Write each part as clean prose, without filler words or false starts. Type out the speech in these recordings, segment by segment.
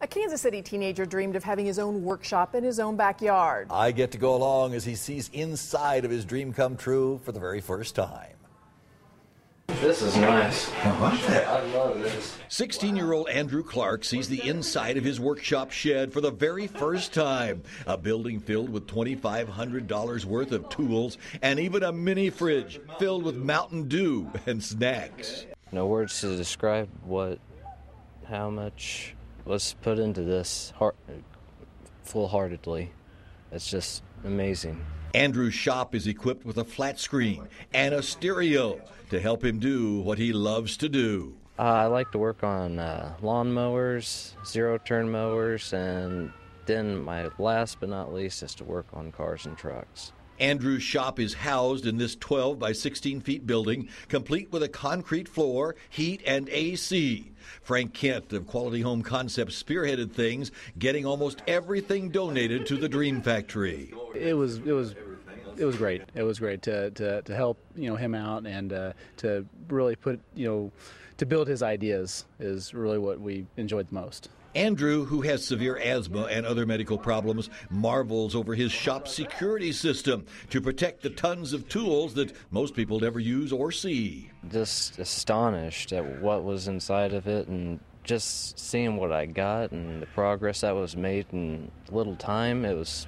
Kansas City teenager dreamed of having his own workshop in his own backyard. I get to go along as he sees inside of his dream come true for the very first time. This is nice. I love this. 16-year-old Andrew Clark sees the inside of his workshop shed for the very first time. A building filled with $2,500 worth of tools and even a mini fridge filled with Mountain Dew and snacks. No words to describe how much was put into this full-heartedly. It's just amazing. Andrew's shop is equipped with a flat screen and a stereo to help him do what he loves to do. I like to work on lawn mowers, zero-turn mowers, and then my last but not least is to work on cars and trucks. Andrew's shop is housed in this 12 by 16 feet building, complete with a concrete floor, heat, and AC. Frank Kent of Quality Home Concepts spearheaded things, getting almost everything donated to the Dream Factory. It was great. It was great to help him out and to really put to build his ideas is really what we enjoyed the most. Andrew, who has severe asthma and other medical problems, marvels over his shop's security system to protect the tons of tools that most people never use or see. Just astonished at what was inside of it and just seeing what I got and the progress that was made in little time. It was,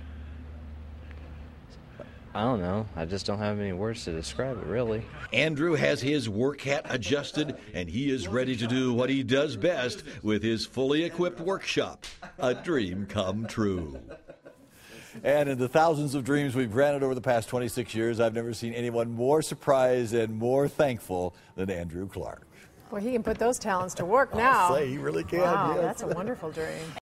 I don't know. I just don't have any words to describe it, really. Andrew has his work hat adjusted, and he is ready to do what he does best with his fully equipped workshop. A dream come true. And in the thousands of dreams we've granted over the past 26 years, I've never seen anyone more surprised and more thankful than Andrew Clark. Well, he can put those talents to work now. I'll say he really can. Wow, yes. that's a wonderful dream.